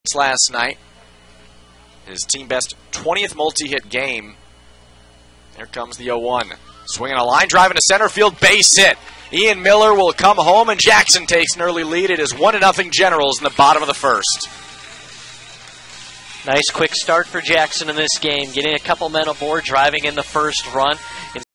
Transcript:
last night. His team best 20th multi-hit game. There comes the 0-1. Swinging a line drive into center field, base hit. Ian Miller will come home, and Jackson takes an early lead. It is 1-0 Generals in the bottom of the first. Nice quick start for Jackson in this game, getting a couple men aboard, driving in the first run.